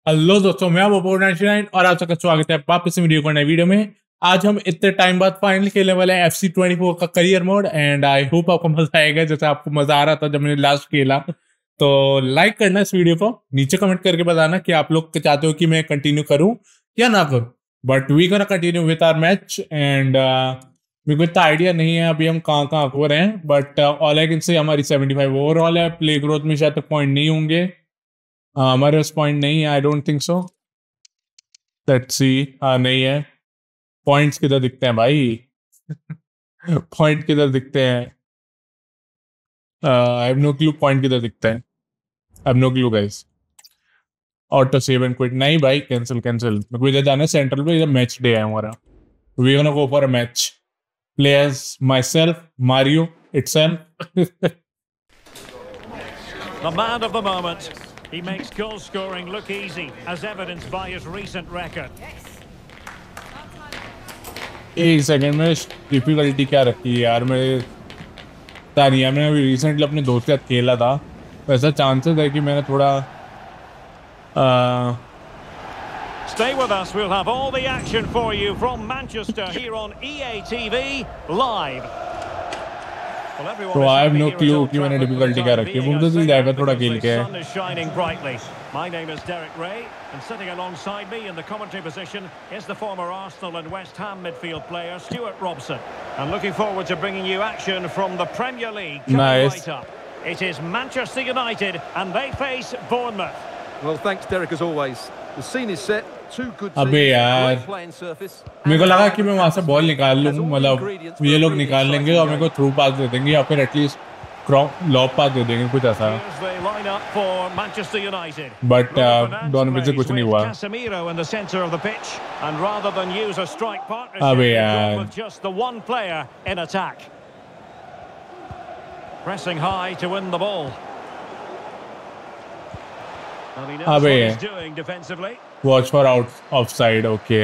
Hello दोस्तों, मैं वो 99 और आप सबका स्वागत है वापस वीडियो को नई वीडियो में। आज हम इतने टाइम बाद फाइनली खेलने वाले हैं FC24 का career mode and I hope आपको मजा आएगा जैसे आपको मजा आ रहा था जब मैंने लास्ट खेला। तो लाइक करना इस वीडियो को, नीचे कमेंट करके बताना कि आप लोग चाहते हो कि मैं कंटिन्यू करूं या ना करूं। But we gonna continue with our match and मेरे को इतना आइडिया नहीं है अभी हम कहाँ कहाँ हो रहे हैं। But all I can say हमारी 75 ओवरऑल है। प्ले ग्रोथ में शायद तक पॉइंट नहीं होंगे। हमारे पास पॉइंट नहीं है, I don't think so. Let's see. हाँ, नहीं है। पॉइंट्स किधर दिखते हैं भाई? पॉइंट किधर दिखते हैं? I have no clue point किधर दिखते हैं। I have no clue guys. Auto save and quit नहीं भाई, कैंसिल कैंसिल। मेरे को इधर जाना है सेंट्रल पे, इधर मैच डे है हमारा। We gonna go for a match. Players myself, Mario itself. The man of the moment. He makes goal scoring look easy, as evidenced by his recent record. एक second में difficulty क्या रखी है यार मेरे तानिया। मैंने अभी रिसेंटली अपने दोस्त के साथ खेला था, वैसा चांसेस है कि मैंने थोड़ा Stay with us, we'll have all the action for you from Manchester here on EA TV live. तो आई हैव नो क्लू कि मैंने डिफिकल्टी क्या रखी है। मुझे तो जाएगा थोड़ा खेल के। The sun is shining brightly. My name is Derek Ray, and sitting alongside me in the commentary position is the former Arsenal and West Ham midfield player Stuart Robson. I'm looking forward to bringing you action from the Premier League. Nice. Right up. It is Manchester United, and they face Bournemouth. Well, thanks Derek as always. The scene is set. Two good teams. अबे यार, मेरे को लगा कि मैं वहां से ball निकाल लूँ, मतलब ये लोग निकाल लेंगे और मेरे को थ्रू पास दे देंगे या फिर एटलीस्ट लॉब पास दे देंगे, कुछ ऐसा। बट दोनों में से कुछ नहीं हुआ। अबे यार, pressing high to win the ball. Well, he knows what he's doing defensively. Watch for out offside. Okay.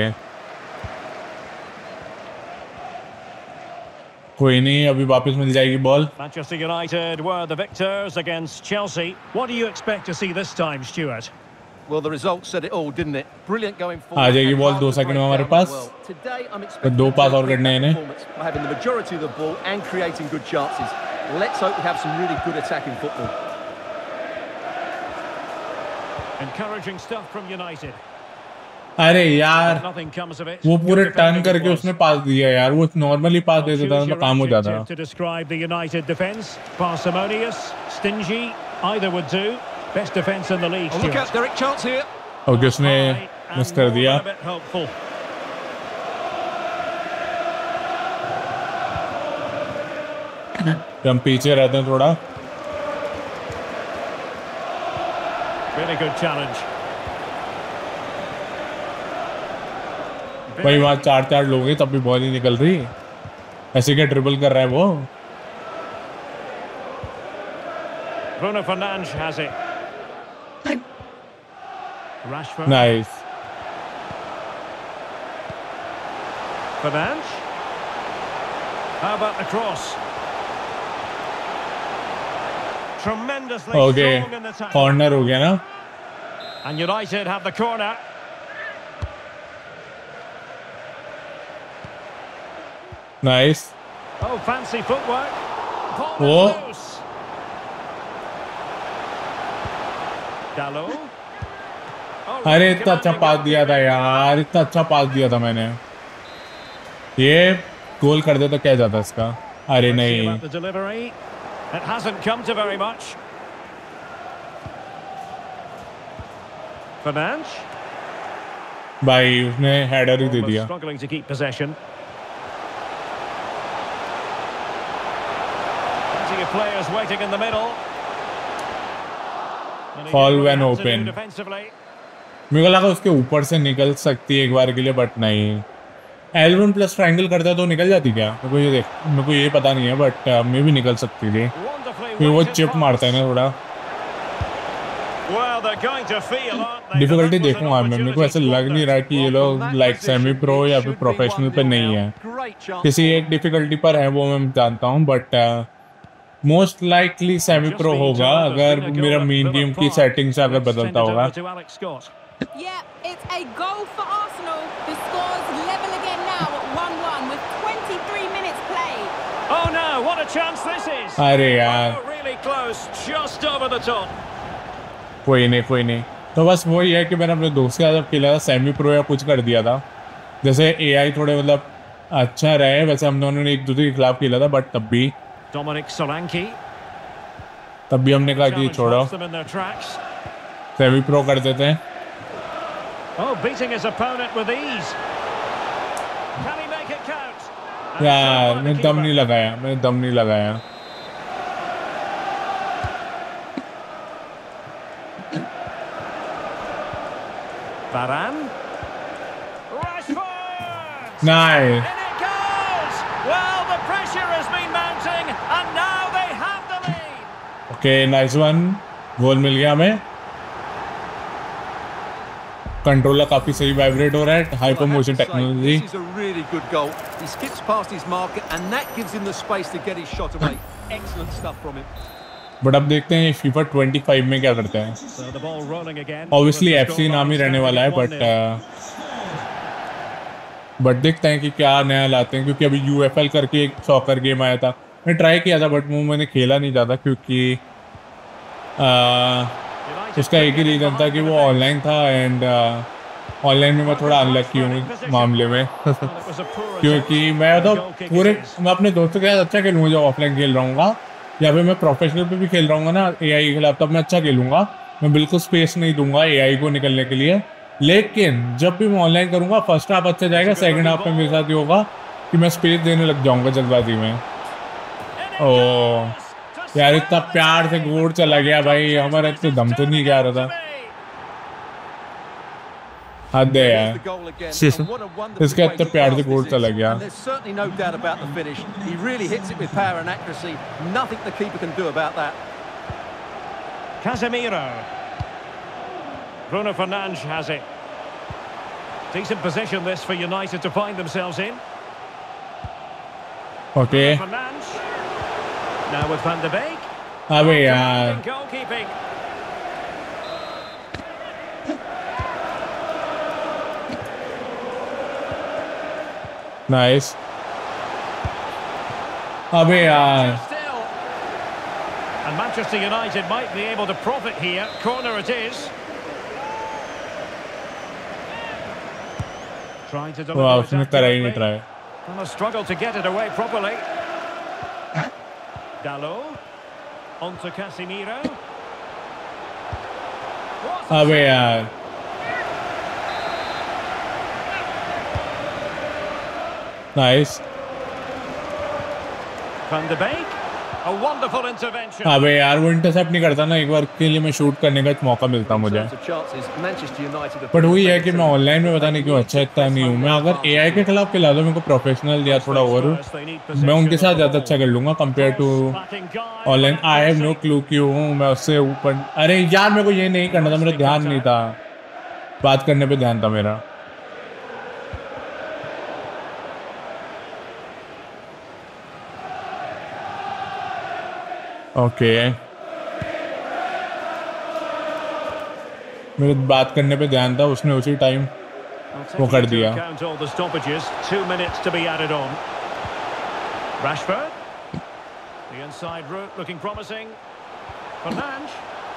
कोई नहीं, अभी वापस मिल जाएगी ball. Manchester United were the victors against Chelsea. What do you expect to see this time, Stuart? Well, the result said it all, didn't it? Brilliant going forward. आ जाएगी ball 2 second में हमारे पास। तो 2 पास और करने हैं इन्हें। Having the majority of the ball and creating good chances. Let's hope we have some really good attacking football. Encouraging stuff from United. अरे यार, वो पूरे टर्न करके उसने पास दिया यार। वो नॉर्मली पास दे देता तो काम हो जाता। To describe the United defense, parsimonious, stingy, either would do. Best defense in the league. Look at Derek, chance here. Okay, उसने मिस कर दिया। हम पीछे रहते हैं थोड़ा। Really good challenge. भाई वहाँ 4 लोग हैं तब भी बॉल ही निकल रही। ऐसे क्या ड्रिबल कर रहा है वो? Bruno Fernandes has it. Rashford. Nice. Fernandes. How about the cross? Tremendously strong in the tackle. Corner हो गया ना? And United have the corner. Nice. Oh, fancy footwork. वो Dalot. अरे इतना अच्छा पास दिया था यार, इतना अच्छा पास दिया था मैंने। ये गोल कर दे तो क्या जाता इसका? अरे नहीं। It hasn't come to very much. Fernandes. भाई उसने हेडर ही दे दिया। Struggling to keep possession. Plenty of players waiting in the middle. Fall when open. मेरे को लगा उसके ऊपर से निकल सकती है एक बार के लिए, बट नहीं। L1 प्लस ट्रायंगल करता तो निकल जाती क्या? मेरे को ये पता नहीं है, बट मे भी निकल सकती थी। फिर वो चिप मारता है ना थोड़ा। डिफिकल्टी देखूंगा मैं, मेरे को ऐसा लग नहीं रहा कि ये लोग लाइक सेमी प्रो या फिर प्रोफेशनल पे नहीं है। किसी एक डिफिकल्टी पर है वो मैं जानता हूँ, but most likely semi pro होगा अगर मेरा मेन गेम की सेटिंग से अगर बदलता होगा। Yeah, it's a goal for Arsenal. The score's level again now at 1-1 with 23 minutes played. Oh no, what a chance this is. अरे यार Oh, really close, just over the top. कोई नहीं। तो बस वही है कि मैंने अपने दोस्त के साथ खेला था, सेमी प्रो या कुछ कर दिया था। जैसे एआई थोड़े मतलब अच्छा रहे, वैसे हम दोनों ने एक दूसरे के खिलाफ खेला था, बट तब भी हमने कहा कि छोड़ो, सेमी प्रो कर देते हैं। Oh, beating his opponent with ease. Can he make it count? यार मैंने दम नहीं लगाया। Varane. Rashford. Nice. In it goes. Well, the pressure has been mounting, and now they have the lead. Okay, nice one. गोल मिल गया हमें। Controller काफी सही vibrate हो रहा है, hypermotion technology. This is a really good goal. He skips past his marker and that gives him the space to get his shot away. Excellent stuff from him. But अब देखते हैं FIFA 25 में क्या करते हैं। So the ball rolling again. Obviously FC नाम ही रहने वाला है, बट देखते हैं कि क्या नया लाते हैं, क्योंकि अभी UFL करके एक सॉकर गेम आया था, मैं ट्राई किया था, बट वो मैंने खेला नहीं ज़्यादा, क्योंकि उसका एक ही रीज़न था कि वो ऑनलाइन था, एंड ऑनलाइन में मैं थोड़ा अनलकी हूँ मामले में क्योंकि मैं अपने दोस्तों के साथ अच्छा खेलूँगा जब ऑफलाइन खेल रहा हूँ, या फिर मैं प्रोफेशनल पे भी खेल रहा हूँ ना AI के खिलाफ, तब मैं अच्छा खेलूँगा, मैं बिल्कुल स्पेस नहीं दूंगा AI को निकलने के लिए। लेकिन जब भी मैं ऑनलाइन करूँगा, फर्स्ट हाफ अच्छा जाएगा, सेकंड हाफ में मेरे साथ ये होगा कि मैं स्पेस देने लग जाऊँगा जल्दबाजी में। ओह यार, इतना प्यार से गोल चला गया भाई, हमारा इतना दम तो नहीं क्या रहा था। हद है यार, इसका इतना प्यार से गोल चला गया। There's certainly no doubt about the finish. He really hits it with power and accuracy. Nothing the keeper can do about that. Casemiro. Bruno Fernandes has it. Decent position this for United to find themselves in. Okay. Fernandes. Now with Van de Beek. अबे यार, Goalkeeping. Nice. अबे यार, Still. And Manchester United might be able to profit here. Corner it is. Trying to deliver it उसने करा ही नहीं try. And a struggle to get it away properly. Dalot. On to Casemiro. अबे यार, nice. Van de Beek. A wonderful intervention. अबे यार, वो intercept नहीं करता ना, एक बार के लिए मैं शूट करने का एक मौका मिलता मुझे। बट वही है कि मैं ऑनलाइन में पता नहीं क्यों अच्छा इतना नहीं हूँ। मैं अगर AI के खिलाफ खिला दो मेरे को प्रोफेशनल या थोड़ा और, मैं उनके साथ ज़्यादा अच्छा कर लूँगा compare to online. I have no clue क्यों हूँ मैं उससे ऊपर। अरे यार, मेरे को ये नहीं करना था, मेरा ध्यान नहीं था, बात करने पे ध्यान था मेरा। ओके, मेरे बात करने पे ध्यान था, उसने उसी टाइम वो कर दिया। Two minutes to be added on. Rashford. The inside route looking promising. Fernandes.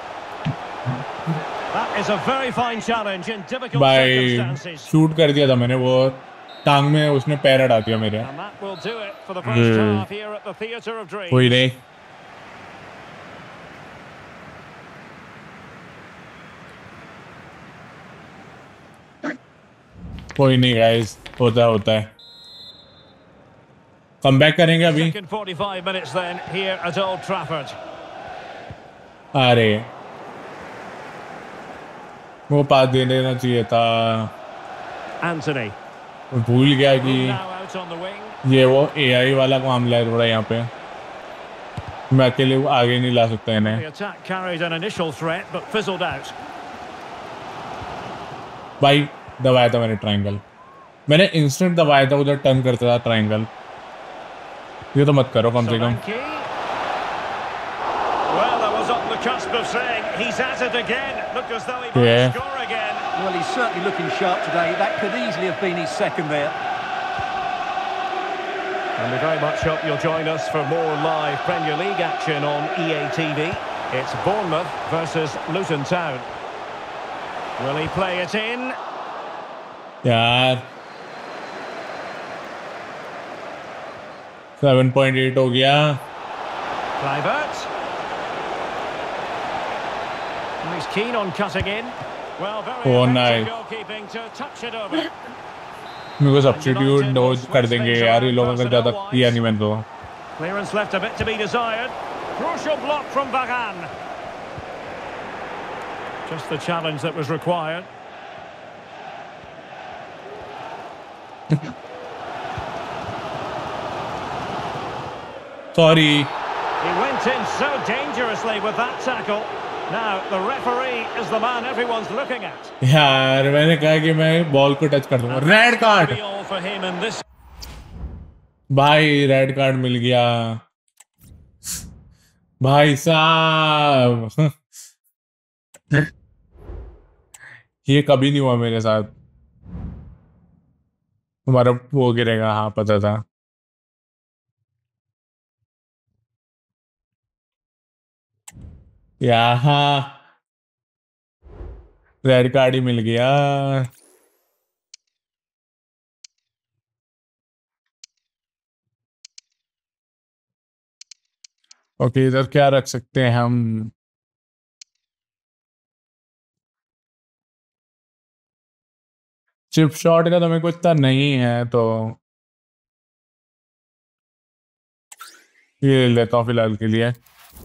That is a very fine challenge in difficult circumstances. Shoot कर दिया था मैंने, वो टांग में उसने पैर अड़ा दिया मेरे। And that will do it for the first half here at the Theatre of Dreams. कोई नहीं, कोई नहीं गाइस, होता है। कम बैक करेंगे अभी। 45 minutes then here at Old Trafford. अरे वो पास दे देना चाहिए था। Anthony. भूल गया कि Now out on the wing. ये वो AI वाला मामला है थोड़ा यहाँ पे, मैं अकेले आगे नहीं ला सकता इन्हें। The attack carried an initial threat but fizzled out. भाई दबाया था मैंने ट्रायंगल, मैंने इंस्टेंट दबाया था, उधर टर्न करता था ट्रायंगल। ये तो मत करो कम से कम। Well, I was on the cusp of saying he's at it again. Looked as though he might score again. Well, he's certainly looking sharp today. That could easily have been his second there. And we very much hope you'll join us for more live Premier League action on EA TV. It's Bournemouth versus Luton Town. Will he play it in? यार 7.8 हो गया. Kluivert. He's keen on cutting in. Well, very nice. goalkeeping to touch it over. मेरे को substitute dose कर देंगे यार ये लोग अगर ज़्यादा किया नहीं मैंने तो. Clearance left a bit to be desired. Crucial block from Varane. Just the challenge that was required. Sorry. He went in so dangerously with that tackle. Now the referee is the man everyone's looking at. यार मैंने कहा कि मैं ball को touch कर दूंगा. Red card. भाई red card मिल गया. भाई साहब ये कभी नहीं हुआ मेरे साथ. हमारा वो गिरेगा. हाँ पता था. यहाँ रेड कार्ड ही मिल गया. ओके इधर क्या रख सकते हैं हम. चिप शॉट का तो मेरे को इतना नहीं है तो ये लेता हूँ फिलहाल के लिए.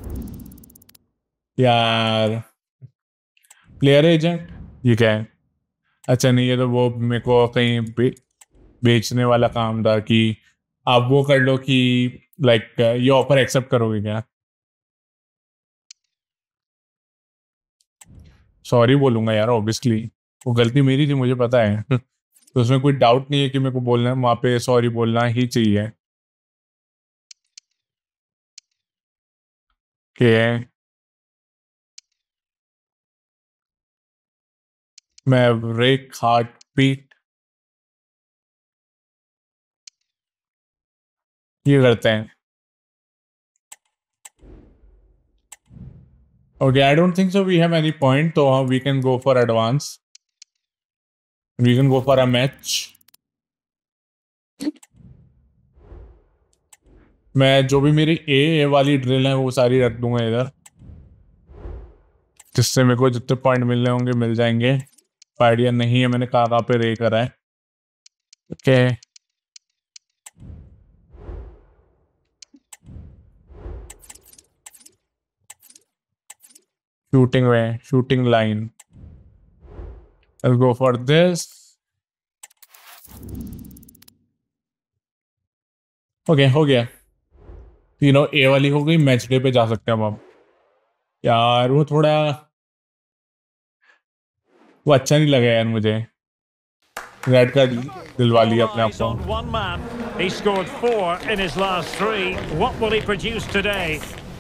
यार प्लेयर एजेंट ये क्या है. अच्छा नहीं ये तो वो मेरे को कहीं बेचने वाला काम था कि आप वो कर लो कि लाइक ये ऑफर एक्सेप्ट करोगे क्या. सॉरी बोलूंगा यार ऑब्वियसली वो गलती मेरी थी मुझे पता है. तो उसमें कोई डाउट नहीं है कि मेरे को बोलना है वहाँ पे सॉरी बोलना ही चाहिए. कि मैं रेक हार्ट पीट ये करते हैं. Okay, I don't think so we have any point, so we can go for advance. We can go for a match. मैं जो भी मेरी ए वाली ड्रिल है वो सारी रख दूंगा इधर जिससे मेरे को जितने पॉइंट मिलने होंगे मिल जाएंगे. आइडिया नहीं है मैंने कहाँ पे रे करा है. Okay shooting way, shooting line. I'll go for this. Okay, हो गया. तीनों ए वाली हो गई. मैच डे पे जा सकते हैं अब. यार वो थोड़ा वो अच्छा नहीं लगा यार मुझे. रेड कार्ड दिलवा लिया अपने आप को. He scored 4 in his last 3. What will he produce today?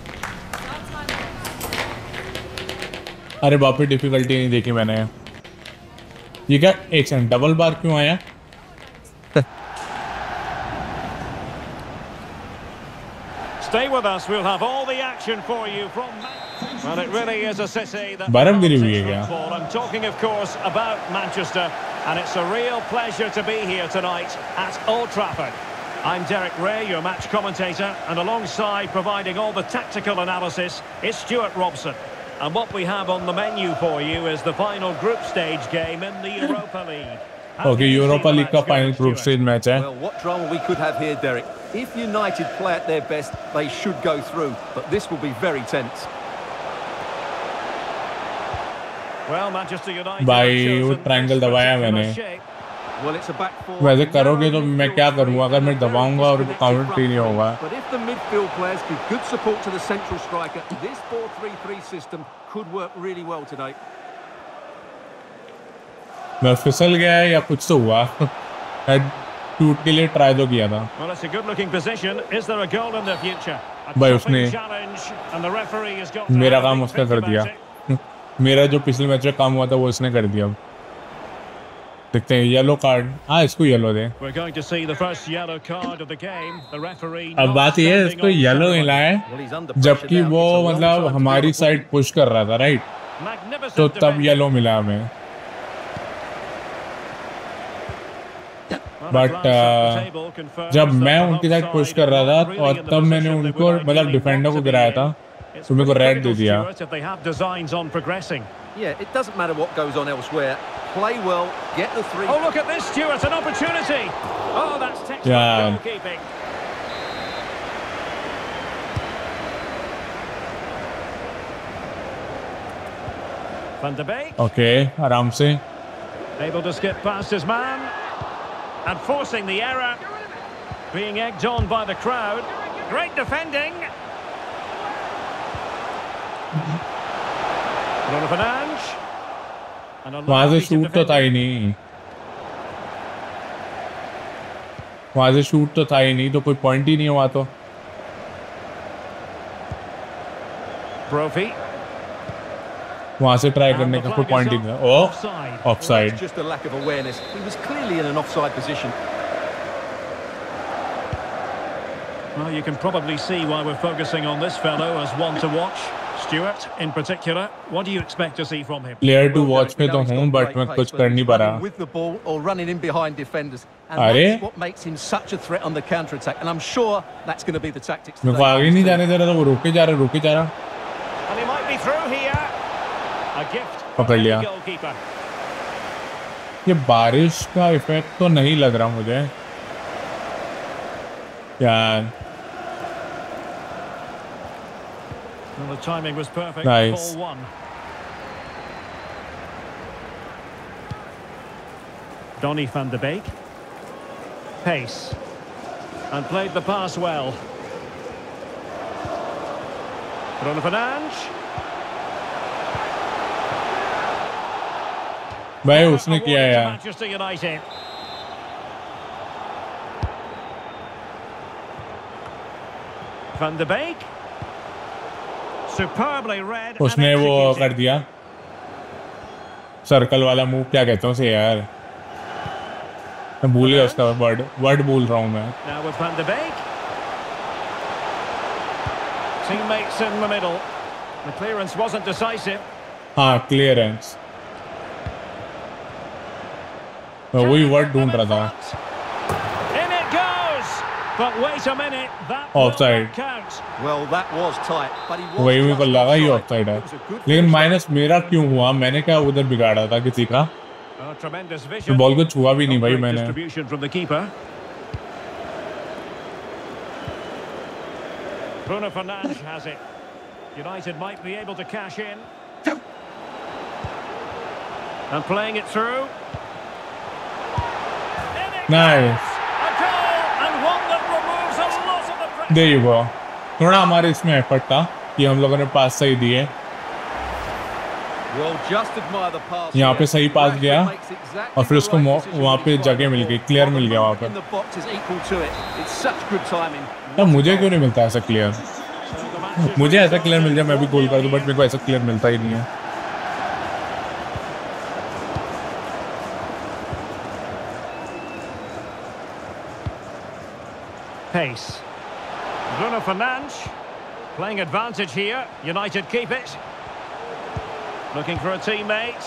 अरे बाप रे डिफिकल्टी नहीं देखी मैंने. ये क्या एक सेकंड डबल बार क्यों आया. Stay with us. We'll have all the action for you from. Well, it really is a city that. बर्फ गिरी हुई है क्या. I'm talking, of course, about Manchester, and it's a real pleasure to be here tonight at Old Trafford. I'm Derek Ray, your match commentator, and alongside providing all the tactical analysis is Stuart Robson. And what we have on the menu for you is the final group stage game in the Europa League. Okay, Europa League का final group stage match है. Well, what drama we could have here, Derek. If United play at their best, they should go through, but this will be very tense. Well, Manchester United. भाई वो triangle दबाया मैंने. Well, it's a back four. वैसे करोगे तो मैं क्या करूँगा अगर मैं दबाऊंगा और काउंटर नहीं होगा. But if the midfield players give good support to the central striker, this 4-3-3 system could work really well today. मैं फिसल गया या कुछ तो हुआ. शूट के लिए ट्राई तो किया था. Well, it's a good-looking position. Is there a goal in the future? भाई उसने मेरा काम उसने कर दिया. मेरा जो पिछले मैच में काम हुआ था वो उसने कर दिया. देखते हैं येलो कार्ड। हाँ इसको येलो दे। We're going to see the first yellow card of the game. The referee अब not बात ये है standing इसको on येलो ceremony. मिला है Well, he's under pressure जबकि now. वो It's a long मतलब time to हमारी deal with साइड पुश कर रहा था, राइट? Magnificent तो तब defending. येलो मिला हमें। Well, a But, glance at the table confirms जब that मैं the उनकी साइड home पुश side कर रहा are था not really और in the तब मैंने position they उनको would मतलब ideally डिफेंडर want को to be गिराया in. था, It's तो मेरे को pretty रेड दे critical, दिया। Stuart, if they have designs on progressing. Yeah, it doesn't matter what goes on elsewhere. Play well, get the three. Oh, look at this, Stuart, an opportunity. Oh, that's textbook Yeah. goalkeeping. Van de Beek, okay आराम से। able to skip past his man. And forcing the error. Being egged on by the crowd. Great defending. Bruno Fernandes. And a वहां से lovely piece of shoot तो था ही defending. नहीं, वहां से shoot तो था ही नहीं, तो कोई पॉइंट ही नहीं हुआ। तो Brophy. वहां से ट्राई And करने the का कोई flag पॉइंट is ही नहीं up. था। Oh Offside. Well, offside. that's just a lack of awareness. He was clearly in an offside position. Well, you can probably see why we're focusing on this fellow as one to watch. Stuart, in particular, what do you expect to see from him? Player to Well, watch Derek, पे we तो know he's हूँ, got but great मैं pace, कुछ but कर he's नहीं पा running रहा। with the ball or running in behind defenders, and अरे? that's what makes him such a threat on the counter attack. And I'm sure that's going to be the tactics मेरे को today. आगे नहीं जाने दे रहा था, वो रोके जा रहा, रोके जा रहा। And he might be through here. A gift for पकड़ any लिया। goalkeeper. ये बारिश का इफेक्ट तो नहीं लग रहा मुझे यार। Well, the timing was perfect. Nice. Ball one. Donny van de Beek. Pace. And played the pass well. Bruno Fernandes. भाई उसने किया Awarded to यार। Manchester United. Van de Beek. Superbly read and उसने वो executed. कर दिया circle वाला move, क्या कहते हैं उसे यार, मैं भूल गया उसका वर्ड भूल रहा हूँ मैं। Now with Van de Beek. Teammates in the middle. The clearance wasn't decisive. हाँ क्लियरेंस, मैं वही वर्ड ढूंढ रहा था। In it goes. But wait a minute. That Offside. will not count. Well, that was tight, but he was वही मेरे को just लगा ही offside. ऑफसाइड है, It was a good लेकिन finish. माइनस मेरा क्यों हुआ? मैंने क्या उधर बिगाड़ा था किसी का? Oh, tremendous तो vision. बॉल को छुआ भी नहीं भाई Great मैंने। distribution from the keeper. Bruno Fernandes has it. United might be able to cash in. And playing it through. In it Nice. goes. A goal and one that removes a lot of the pressure. दे वो थोड़ा हमारे इसमें effort था कि हम लोगों ने पास सही दिए। Well, just admire the pass यहाँ पे here. सही पास Rashford गया makes exactly और फिर the उसको right decision वहाँ when पे he's जगह fighting मिल the गई, ball. क्लियर Well, मिल the गया वहाँ movement पे। in the box is equal to it. It's such good timing. तब मुझे क्यों नहीं मिलता ऐसा clear? So the match is मुझे ऐसा क्लियर मिल जाए मैं भी गोल कर दूं, बट मेरे को ऐसा क्लियर मिलता ही नहीं है। Pace. Bruno Fernandes playing advantage here. United keep it. Looking for a teammate.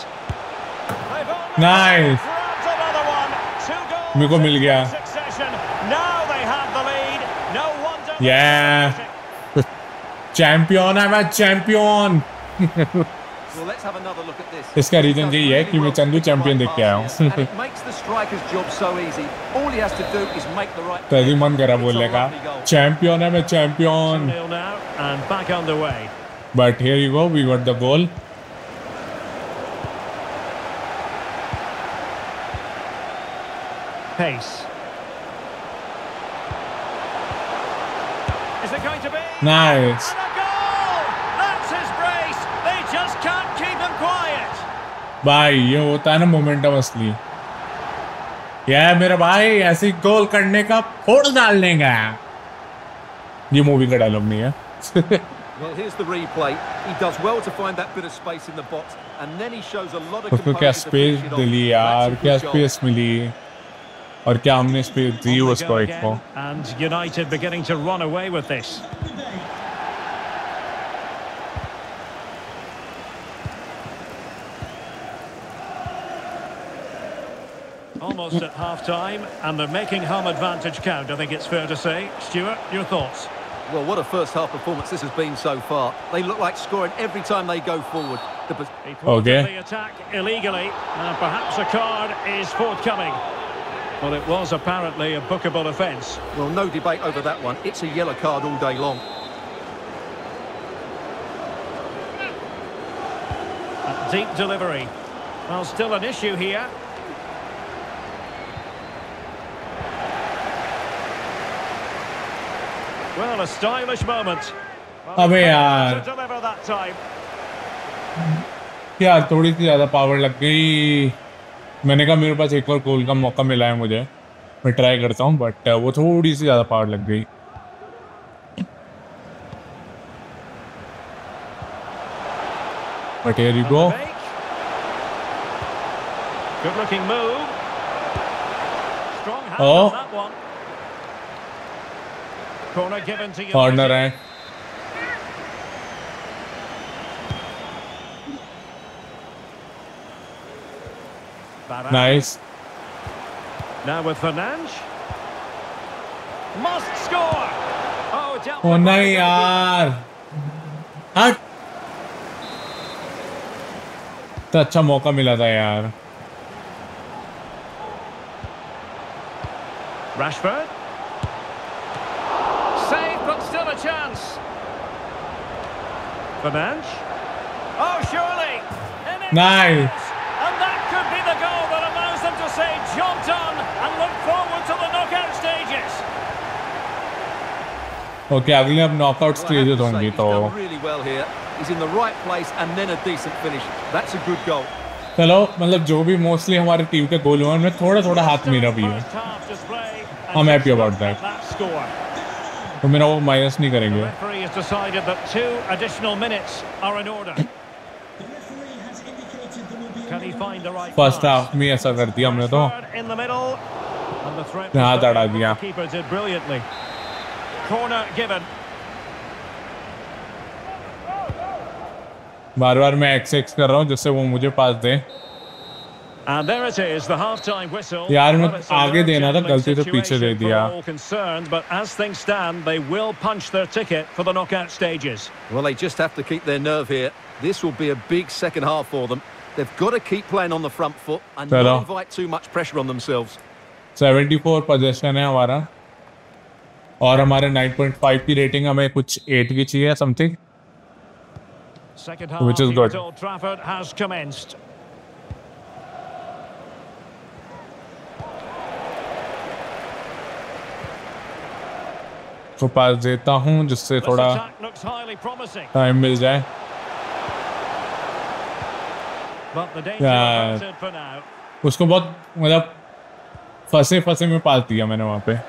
Nice. Grabs another one. 2 goals मेरे को मिल गया। in succession. Now they have the lead. No wonder. Yeah. Champion है मैं, champion. Well, let's have another look at this. इसका reason यही है कि मैं चंदू चैंपियन देख के आया And हूँ। it makes the striker's job so easy. All he has to do is make the right. तभी मन करा It's a बोलने का, lovely goal. चैंपियन है मैं, champion. 2-0 now and back underway. But here you go, we got the goal. Pace. Is it going to be? Nice. And a goal! That's his brace. They just can't keep him quiet. भाई ये होता है ना momentum असली। यार मेरा भाई ऐसे गोल करने का फोड़ डालने का। ये मूवी का डायलॉग नहीं है। Well, here's the replay. He does well to find that bit of space in the box, and then he shows a lot of उसको क्या composure to space finish it off. मिली यार, That's a क्या good goal. Space मिली और क्या हमने space दी On they उसको go एक को. again, and United beginning to run away with this. Almost at half-time, and they're making home advantage count, I think it's fair to say. Stuart, your thoughts? Well, what a first-half performance this has been so far. They look like scoring every time they go forward. He thwarted Okay. the attack illegally, and perhaps a card is forthcoming. Well, it was apparently a bookable offence. Well, no debate over that one. It's a yellow card all day long. A deep delivery. Well, still an issue here. Well, a stylish moment. Well, अबे he यार. failed to deliver that time. यार थोड़ी सी ज़्यादा power लग गई. मैंने कहा मेरे पास एक और गोल का मौका मिला है मुझे, मैं ट्राई करता हूँ, बट वो थोड़ी सी ज़्यादा पावर लग गई. But here you go. Good looking move. Strong hand Oh. on that one. Corner given to you. Corner है. Nice. Now with Fernandes. Must score. Oh, dealt O with नहीं by- यार. हट. तो अच्छा मौका मिला था यार. Rashford. Save, but still a chance. Fernandes. Oh, surely. In it Nice. goes. And that could be the goal that allows them to say job done and look forward to the knockout stages. Okay अगले अब knockout Well, I stages have to say, होंगी he's तो done really well here. He's in the right place and then a decent finish. That's a good goal. चलो मतलब जो भी mostly हमारे team के गोल हुए हैं उनमें थोड़ा थोड़ा हाथ मेरा भी है. First half display, and I'm happy just about look that. at that score. तो मेरा वो माइनस नहीं The करेंगे. referee has decided that 2 additional minutes are in order. Can he find the right first pass? Half में ऐसा कर दिया हमने तो. Rashford in the middle. And the threat यहाँ was there, दड़ा but दिया. the keeper did brilliantly. Corner given. बार बार मैं x कर रहा हूँ जिससे वो मुझे पास दे. And there it is, the half-time whistle. यार मैं Well, it's a आगे देना था, nerve-jangling गलती से पीछे दे situation दिया. for all concerned, but as things stand, they will punch their ticket for the knockout stages. Well, they just have to keep their nerve here. This will be a big second half for them. They've got to keep playing on the front foot and Chalo. not invite too much pressure on themselves. 74 position है हमारा और हमारे 9.5 की rating हमें कुछ 8 की चाहिए something. Second Which half is here good. at Old Trafford has commenced. तो पास देता हूँ जिससे This थोड़ा attack looks highly promising, time मिल जाए. but the danger Yeah. averted for now. उसको बहुत मतलब फंसे फंसे में पास दिया मैंने वहाँ पे.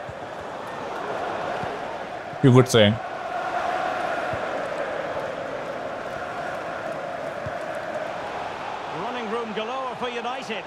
You would say. Running room galore for United.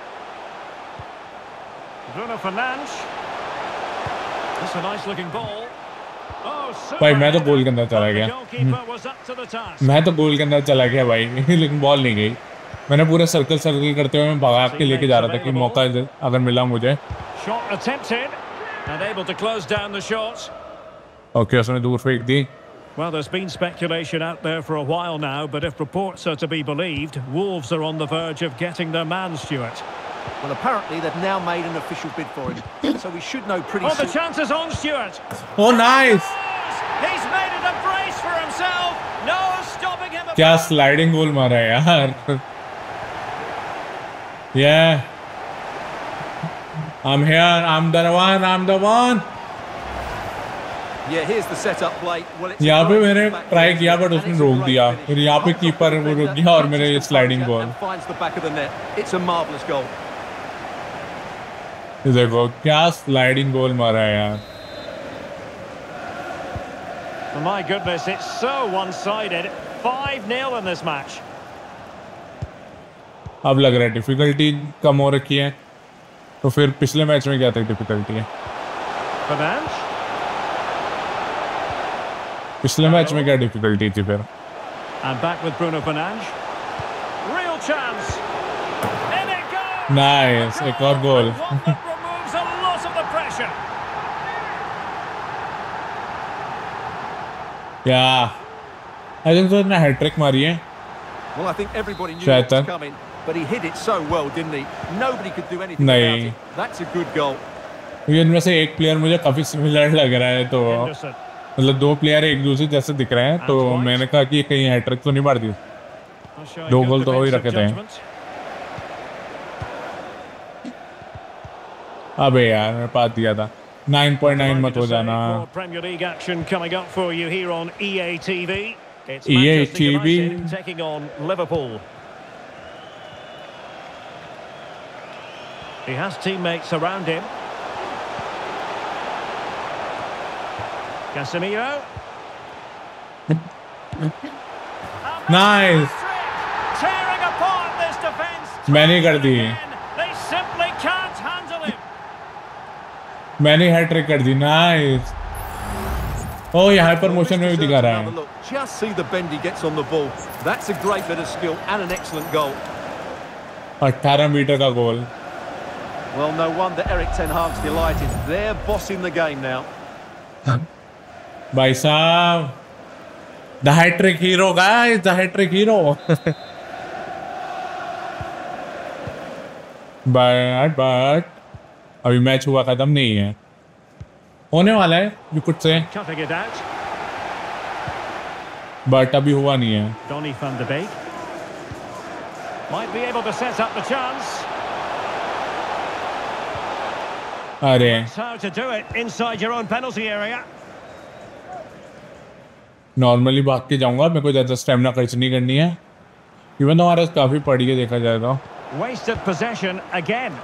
Bruno Fernandes. That's a nice looking ball. Oh, super भाई मैं तो header. गोल के अंदर चला The गया. goalkeeper was up to the task. मैं तो गोल के अंदर चला गया भाई लेकिन बॉल नहीं गई. मैंने पूरे सर्कल सर्कल करते हुए मैं भगा के लेके जा रहा था कि मौका अगर मिला मुझे. Shot attempted and able to close down the shot. Okay उसने दूर फेंक दी. Well, there's been speculation out there for a while now, but if reports are to be believed, Wolves are on the verge of getting their man, Stuart. Well, apparently they've now made an official bid for him, so we should know pretty Oh, the soon. chance is on, Stuart. Oh nice. He's made it a brace for himself. No stopping him. क्या sliding goal मारा है यार. Yeah. I'm here. I'm the one. I'm the one. Yeah, here's the setup play. Well, it's यहाँ पे a मैंने great try back किया here, but and उसने it's a रोक great दिया. finish. फिर यहाँ पे Well, कीपर वो रुक गया और मेरे ये sliding ball. and finds the back of the net. It's a marvelous goal. देखो क्या स्लाइडिंग गोल मारा है यार. My goodness, it's so one-sided. 5-0 in this match. अब लग रहा है डिफिकल्टी कम हो रखी है, तो फिर पिछले मैच में क्या था डिफिकल्टी है? Fernandes. पिछले मैच में क्या डिफिकल्टी थी फिर? And back with Bruno Fernandes. Real chance. In it goes. Nice, एक और गोल. One that removes a lot of the pressure. क्या? आई थिंक तो इसने हैट्रिक मारी है. Well, I think everybody knew it was coming, but he hit it so well, didn't he? Nobody could do anything about it. That's a good goal. ये इनमें से एक player मुझे काफी सिमिलर लग रहा है, तो Henderson. मतलब दो प्लेयर एक दूसरे जैसे दिख रहे हैं, तो मैंने कहा कि कहीं हैट्रिक तो नहीं मार दी. दो गोल तो हो ही रखे थे. अबे यार मैं पास दिया था. 9.9 मत हो जाना. Premier League action coming up for you here on EA TV. It's EA Manchester TV United taking on Liverpool. He has teammates around him. Casemiro. Nice. Tearing apart this defense. मैंने कर दी. They simply can't handle him. मैंने hat-trick कर दी. Nice. ओ यहाँ पर motion में भी दिखा रहा है. Just see the bend he gets on the ball. That's a great bit of skill and an excellent goal. 18 metre का goal. Well, no wonder Eric Ten Hag's delighted. They're bossing the game now. भाई साहब, the hat-trick hero guys, the hat-trick hero. but अभी match हुआ खत्म नहीं है, होने वाला है you could say, Cutting it out. but अभी हुआ नहीं है. Donny van de Beek might be able to set up the chance. अरे That's how to do it inside your own penalty area. Normally भाग के जाऊंगा, मेरे को ज़्यादा स्टेमिना खर्च नहीं करनी है. इवन तो हमारे पास काफ़ी पड़ी है, देखा जाए तो. Wasted possession again.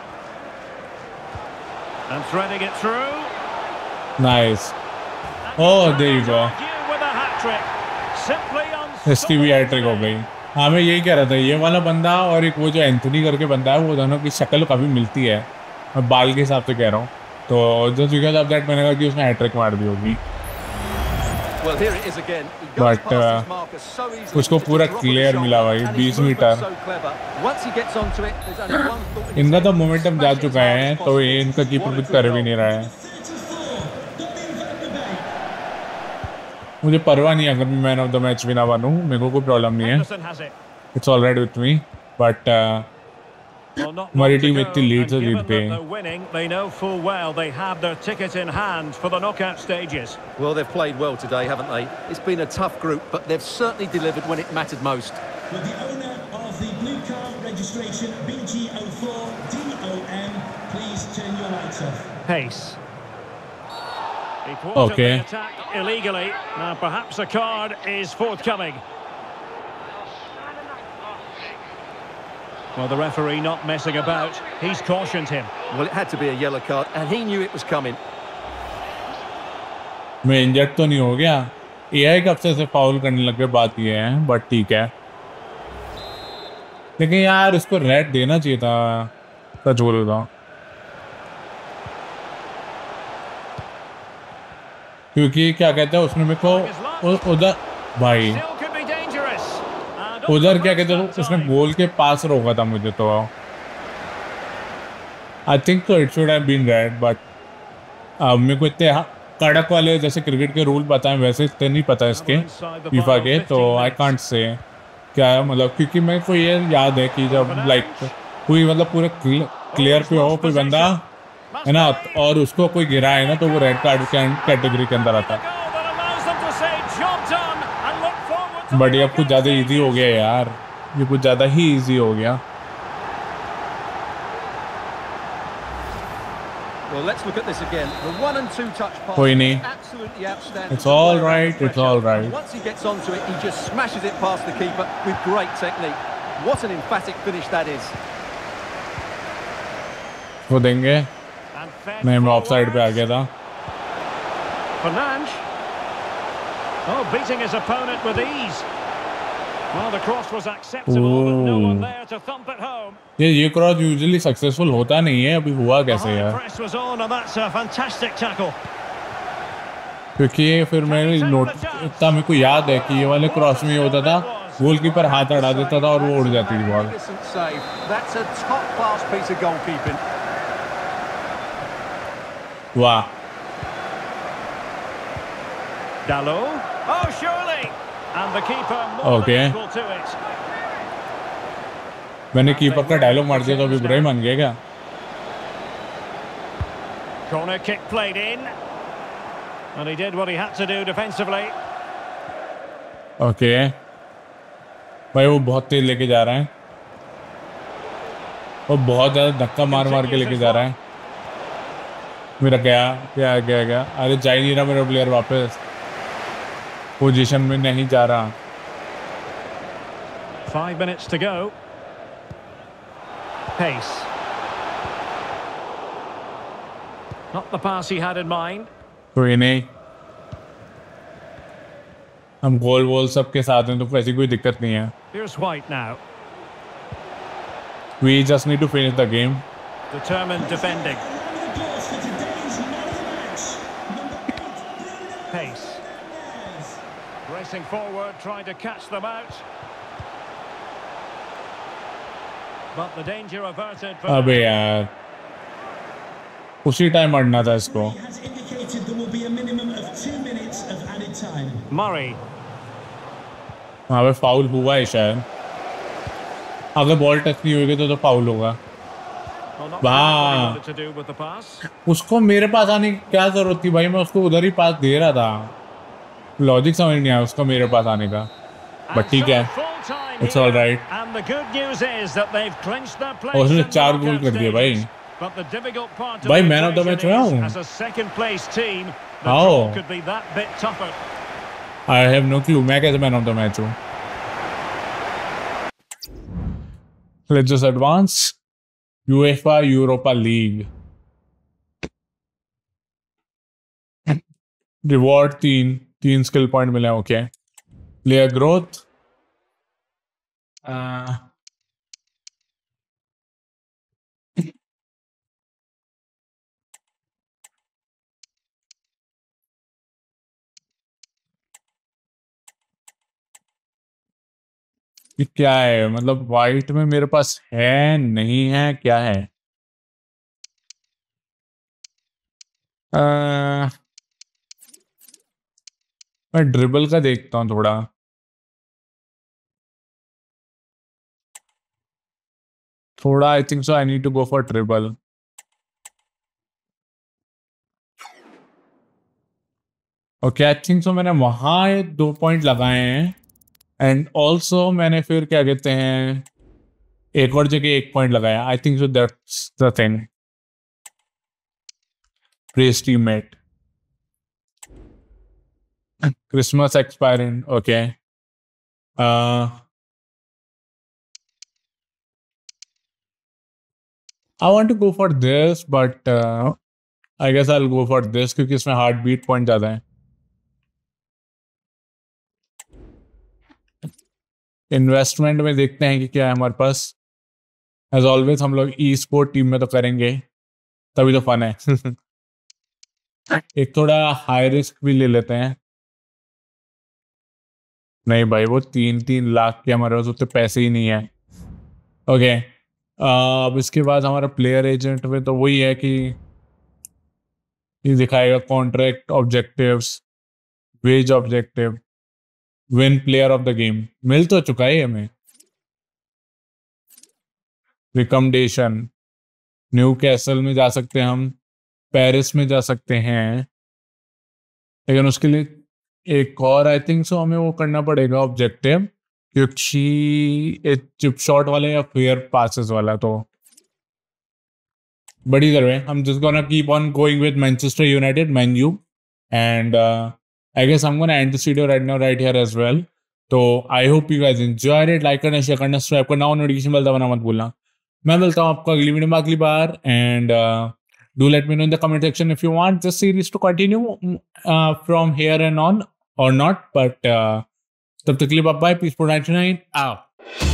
And threading it through. Nice. Oh, there you go. With a hat-trick. Simply इसकी भी हैट्रिक हो गई. हाँ मैं यही कह रहा था, ये वाला बंदा और एक वो जो एंथनी करके बंदा है, वो दोनों की शक्ल काफ़ी मिलती है. मैं बाल के हिसाब से कह रहा हूँ, तो जो बिकॉज ऑफ दैट मैंने कहा कि उसने हैट्रिक मार दी होगी. Well, here it is again. But उसको पूरा क्लियर मिला भाई. 20 मीटर. इनका तो मोमेंटम जा चुका है, तो ये इनका कीपर कुछ कर भी नहीं रहा है. मुझे परवाह नहीं अगर मैं मैन ऑफ द मैच भी ना बनूं, मेरे को कोई प्रॉब्लम नहीं है. It's alright with me, but हमारी टीम इतनी लीड से जीत गई. They know full well they have their ticket in hand for the knockout stages. Well, they've played well today, haven't they? It's been a tough group, but they've certainly delivered when it mattered most. With the owner of the blue car registration BG04DOM, please turn your lights off. Pace. He thwarted Okay. the attack illegally. Now perhaps a card is forthcoming. Well, the referee not messing about. He's cautioned him. Well, it had to be a yellow card, and he knew it was coming. मैं injured तो नहीं हो गया. AI कब से foul करने लगे, बात ये है, बट ठीक है. लेकिन यार उसको रेड देना चाहिए था, सच बोलूं तो. क्योंकि क्या कहते हैं उसने मेरे को उधर भाई Still could be dangerous. उधर क्या कहते हैं उसने गोल के पास रोका था मुझे, तो आई थिंक तो it should have been red. But मेरे को इतने कड़क वाले जैसे क्रिकेट के रूल पता है, वैसे इतने नहीं पता इसके फीफा के, तो आई कांट से क्या है मतलब. क्योंकि मेरे को ये याद है कि जब लाइक कोई मतलब पूरे क्लियर पे हो कोई बंदा है ना, और उसको कोई गिरा है ना, तो वो रेड कार्ड कैटेगरी के अंदर आता है. बट ये अब कुछ ज़्यादा इजी हो गया यार, ये कुछ ज़्यादा ही इजी हो गया. Well, let's look at this again. The 1 and 2 touch pass. कोई नहीं. Absolutely outstanding. It's all right. It's all right. Once he gets onto it, he just smashes it past the keeper with great technique. What an emphatic finish that is. वो देंगे. नहीं, मैं of side पे आ गया था. Fernandes. Oh, beating his opponent with ease. Well, the cross was acceptable, but no one there to thump it home. ये cross usually successful होता नहीं है, अभी हुआ कैसे The high यार? press was on, and that's a fantastic tackle. क्योंकि फिर मैंने नोट इतना मेरे को याद है कि ये वाले क्रॉस में ये होता था, गोलकीपर हाथ अड़ा देता था और वो उड़ जाती थी ball. Magnificent save. That's a top-class piece of goalkeeping. वाह, Dalot. Oh, surely. And the keeper more Okay. than equal to it. मैंने कीपर का डायलॉग मार दिया तो अभी बुरा ही मान गया क्या? Corner kick played in. And he did what he had to do defensively. Okay भाई, वो बहुत तेज लेके जा रहा है, वो बहुत ज्यादा धक्का मार मार के लेके जा रहा है। मेरा क्या क्या क्या क्या अरे जा ही नहीं रहा मेरा प्लेयर, वापस पोजीशन में नहीं जा रहा। 5 minutes to go. Pace. Not the pass he had in mind. कोई नहीं, हम गोल वोल सबके साथ हैं तो ऐसी कोई दिक्कत नहीं है। Here's White now. We just need to finish the game. Determined defending. On the course for today's man of the match, number 8, Bruno Pace. Fernandes. Racing forward, trying to catch them out. But the danger averted for अबे now. यार, उसी time अड़ना था इसको। He has indicated there will be a minimum of 2 minutes of added time. Murray. वहाँ पे foul हुआ है शायद, अगर बॉल टच नहीं होगी तो फाउल होगा। Well, not sure what he Wow. wanted to do with the pass. उसको मेरे पास आने की क्या जरूरत थी भाई, मैं उसको उधर ही पास दे रहा था। लॉजिक समझ नहीं आया उसका मेरे पास आने का, बट ठीक है, Full-time it's all here. right. And the good news is that they've clinched their place और उसने in the 4 गोल knockout कर दिए भाई। stages. But the difficult part of भाई, the man of the match equation हुआ is, हूँ। as a second place team, the How? draw could be that bit tougher. I have no clue मैं कैसे man of the match हूँ। Let's just advance UEFA Europa League. Reward 3 skill point मिले। Okay, player growth, ये क्या है, मतलब white में मेरे पास है नहीं है, क्या है? मैं ड्रिबल का देखता हूँ थोड़ा। I think so I need to go for dribble. Okay, I think so मैंने वहां 2 पॉइंट लगाए हैं, एंड ऑल्सो मैंने फिर क्या कहते हैं एक और जगह 1 पॉइंट लगाया। I think so that's the thing. Press teammate, Christmas expiring. Okay, I want to go for this, but I guess I'll go for this क्योंकि इसमें हार्ट बीट पॉइंट ज़्यादा है। इन्वेस्टमेंट में देखते हैं कि क्या है हमारे पास। एज ऑलवेज हम लोग ई स्पोर्ट टीम में तो करेंगे, तभी तो फन है। एक थोड़ा हाई रिस्क भी ले लेते हैं। नहीं भाई, वो 3-3 लाख के हमारे पास उतने पैसे ही नहीं है। ओके, अब इसके बाद हमारा प्लेयर एजेंट में तो वही है कि ये दिखाएगा contract objectives, wage objective, win player of the game. मिल तो चुका है हमें। रिकमेंडेशन, न्यू कैसल में जा सकते हैं हम, पेरिस में जा सकते हैं, लेकिन उसके लिए एक और आई थिंक सो हमें वो करना पड़ेगा ऑब्जेक्टिव, क्योंकि चिप शॉट वाले या फेयर पासेस वाला। तो बड़ी जरूर हम just gonna keep on going with Manchester United, Man U, and I guess I'm gonna end this video right now right here as well. तो I hope you guys enjoyed it. Like करना, share करना, subscribe करना और notification bell दबाना मत भूलना। मैं मिलता हूँ आपको अगली वीडियो में अगली बार, and do let me know in the comment section if you want this series to continue from here and on और नॉट, बट तब तक के लिए बाय, पीस 499 आओ।